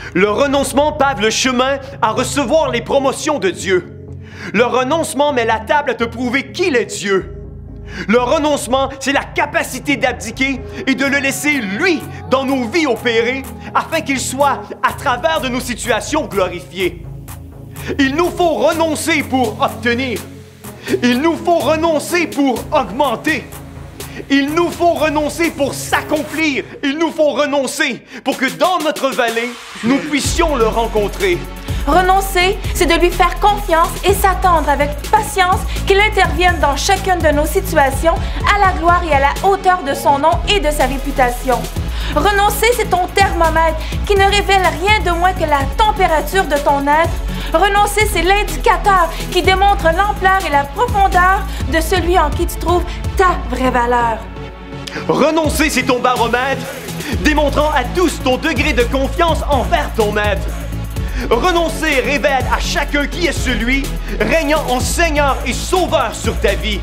Le renoncement pave le chemin à recevoir les promotions de Dieu. Le renoncement met la table à te prouver qu'il est Dieu. Le renoncement, c'est la capacité d'abdiquer et de le laisser, lui, dans nos vies opérer, afin qu'il soit, à travers de nos situations, glorifié. Il nous faut renoncer pour obtenir. Il nous faut renoncer pour augmenter. Il nous faut renoncer pour s'accomplir. Il nous faut renoncer pour que dans notre vallée, nous puissions le rencontrer. Renoncer, c'est de lui faire confiance et s'attendre avec patience qu'il intervienne dans chacune de nos situations à la gloire et à la hauteur de son nom et de sa réputation. Renoncer, c'est ton thermomètre qui ne révèle rien de moins que la température de ton être. Renoncer, c'est l'indicateur qui démontre l'ampleur et la profondeur de celui en qui tu trouves ta vraie valeur. Renoncer, c'est ton baromètre, démontrant à tous ton degré de confiance envers ton maître. Renoncer révèle à chacun qui est celui, régnant en Seigneur et Sauveur sur ta vie.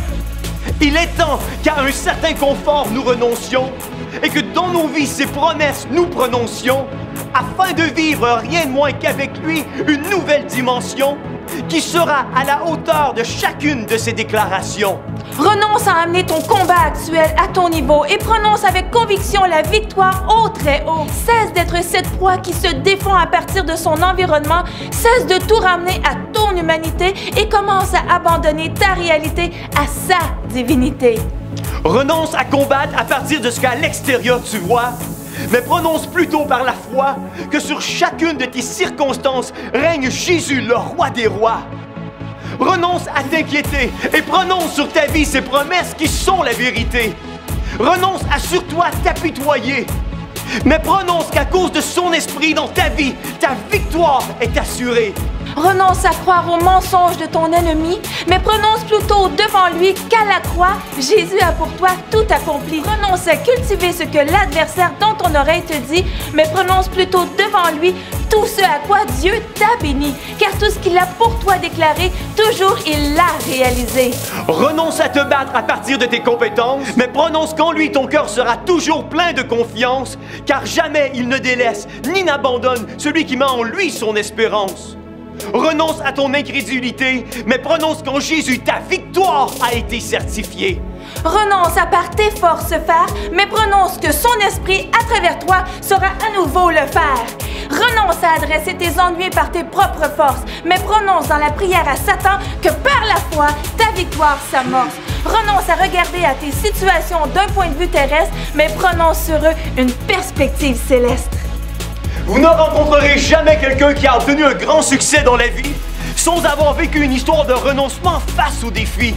Il est temps qu'à un certain confort nous renoncions et que dans nos vies ses promesses nous prononcions, afin de vivre rien de moins qu'avec lui une nouvelle dimension qui sera à la hauteur de chacune de ses déclarations. Renonce à amener ton combat actuel à ton niveau et prononce avec conviction la victoire au très haut. Cesse d'être cette proie qui se défend à partir de son environnement. Cesse de tout ramener à ton humanité et commence à abandonner ta réalité à sa divinité. Renonce à combattre à partir de ce qu'à l'extérieur tu vois, mais prononce plutôt par la foi que sur chacune de tes circonstances règne Jésus, le roi des rois. Renonce à t'inquiéter et prononce sur ta vie ces promesses qui sont la vérité. Renonce à sur toi t'apitoyer, mais prononce qu'à cause de son esprit dans ta vie, ta victoire est assurée. Renonce à croire aux mensonges de ton ennemi, mais prononce plutôt devant lui qu'à la croix, Jésus a pour toi tout accompli. Renonce à cultiver ce que l'adversaire dans ton oreille te dit, mais prononce plutôt devant lui tout ce à quoi Dieu t'a béni, car tout ce qu'il a pour toi déclaré, toujours il l'a réalisé. Renonce à te battre à partir de tes compétences, mais prononce qu'en lui ton cœur sera toujours plein de confiance, car jamais il ne délaisse ni n'abandonne celui qui met en lui son espérance. Renonce à ton incrédulité, mais prononce qu'en Jésus, ta victoire a été certifiée. Renonce à par tes forces faire, mais prononce que son esprit, à travers toi, saura à nouveau le faire. Renonce à adresser tes ennuis par tes propres forces, mais prononce dans la prière à Satan que par la foi, ta victoire s'amorce. Renonce à regarder à tes situations d'un point de vue terrestre, mais prononce sur eux une perspective céleste. Vous ne rencontrerez jamais quelqu'un qui a obtenu un grand succès dans la vie sans avoir vécu une histoire de renoncement face aux défis.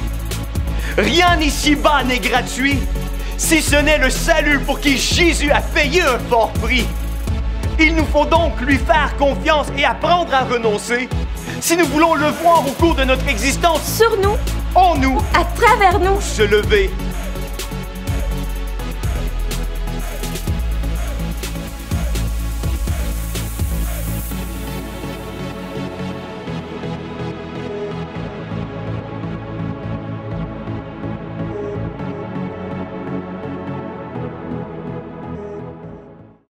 Rien ici-bas n'est gratuit, si ce n'est le salut pour qui Jésus a payé un fort prix. Il nous faut donc lui faire confiance et apprendre à renoncer si nous voulons le voir au cours de notre existence. Sur nous, en nous, à travers nous, se lever